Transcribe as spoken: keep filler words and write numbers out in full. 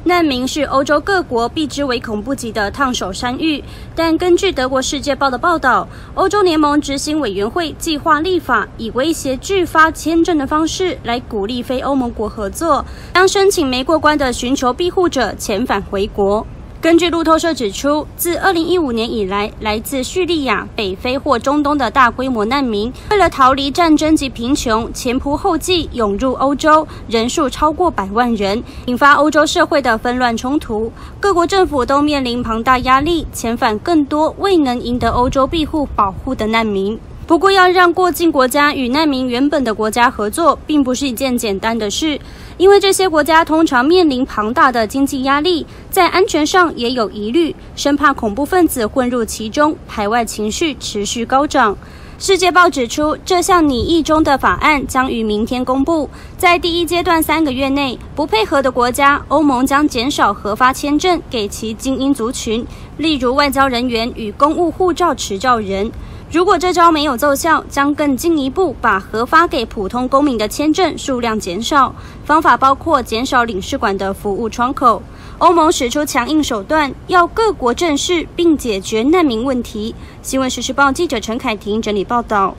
难民是欧洲各国避之唯恐不及的烫手山芋，但根据德国《世界报》的报道，欧洲联盟执行委员会计划立法，以威胁拒发签证的方式来鼓励非欧盟国合作，将申请没过关的寻求庇护者遣返回国。根据路透社指出，自二零一五年以来，来自叙利亚、北非或中东的大规模难民，为了逃离战争及贫穷，前仆后继涌入欧洲，人数超过百万人，引发欧洲社会的纷乱冲突。各国政府都面临庞大压力，遣返更多未能赢得欧洲庇护保护的难民。不过，要让过境国家与难民原本的国家合作，并不是一件简单的事，因为这些国家通常面临庞大的经济压力，在安全上也有疑虑，生怕恐怖分子混入其中，排外情绪持续高涨。世界报指出，这项拟议中的法案将于明天公布。在第一阶段三个月内，不配合的国家，欧盟将减少核发签证给其精英族群，例如外交人员与公务护照持照人。如果这招没有奏效，将更进一步把核发给普通公民的签证数量减少。方法包括减少领事馆的服务窗口。欧盟使出强硬手段，要各国正视并解决难民问题。新闻时事报记者陈凯婷整理报道。